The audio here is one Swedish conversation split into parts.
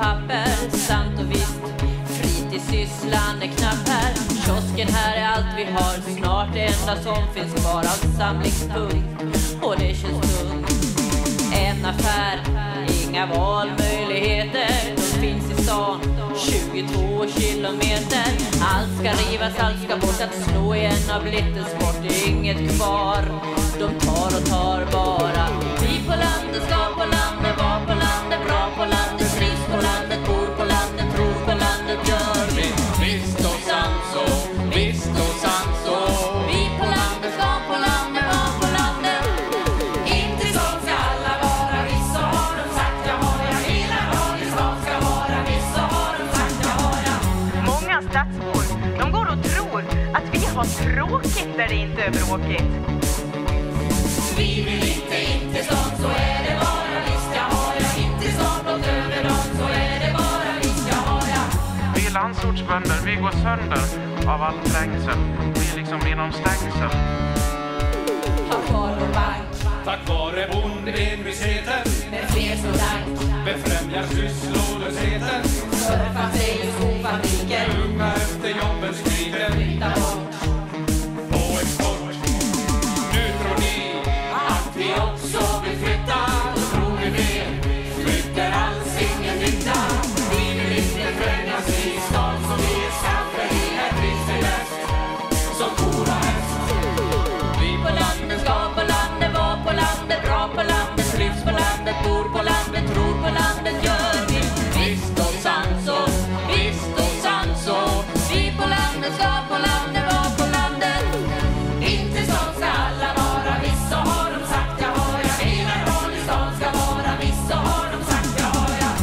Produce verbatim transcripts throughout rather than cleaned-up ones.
papper, sant och visst. Fritidssysslan är knapp här. Kiosken här är allt vi har. Snart det enda som finns kvar av samlingspunkt. Och det känns tungt. En affär, inga valmöjligheter. De finns i stan, tjugotvå kilometer. Allt ska rivas, allt ska bort. Att slå igen av lite sport, det är inget kvar. De tar och tar bara. Vi på landet ska på landet, var på landet, bra på landet, trivs på landet, bor på landet, tror på landet, gör vi. Visst och sant så, visst och sant så. Vi på landet ska på landet, var på landet. Inte så ska alla vara, vissa har de sagt jag har jag. Hela Radiostad ska vara, vissa har de sagt jag har jag. Många stadsbor, de går och tror att vi har tråkigt där det inte är bråkigt. Vi vill inte, inte sånt, så är det bara, visst jag har jag. Inte sånt något över dem, så är det bara, visst jag har jag. Vi landsortsbönder, vi går sönder av all trängsel. Vi är liksom inom stängsel. Tack vare bank, Tack vare bondenvisheten, med fler så dank. befrämjar sysslolösheten. Surfa sig i skofabriker, Unga efter jobben skriker. flytta bort. På export. Nu tror ni att vi också vill flytta. Då tror vi fel, flyttar alls ingen nytta. Vi vill inte främjas i stan som vi är skaffer. Vi är trivs i väst, som kor och häst. Vi på landet ska på landet, var på landet, bra på landet, trivs på landet, bor på landet, tror på landet, gör vi. Visst och sant så, visst och sant så. Vi på landet ska på landet, var på landet. Inte sånt ska alla vara, vissa har de sagt jag har jag. Hela Radiostad ska vara, vissa har de sagt jag har jag.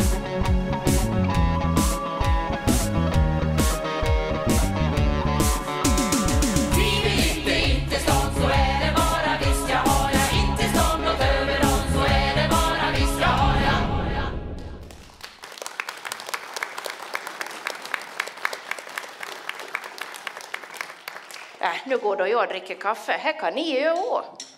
Vi vill inte, inte sånt, så är det bara, visst jag har jag. Inte sånt något över dem, så är det bara, visst jag har jag. Äh, nu går då jag och dricker kaffe. Här kan ni ju också.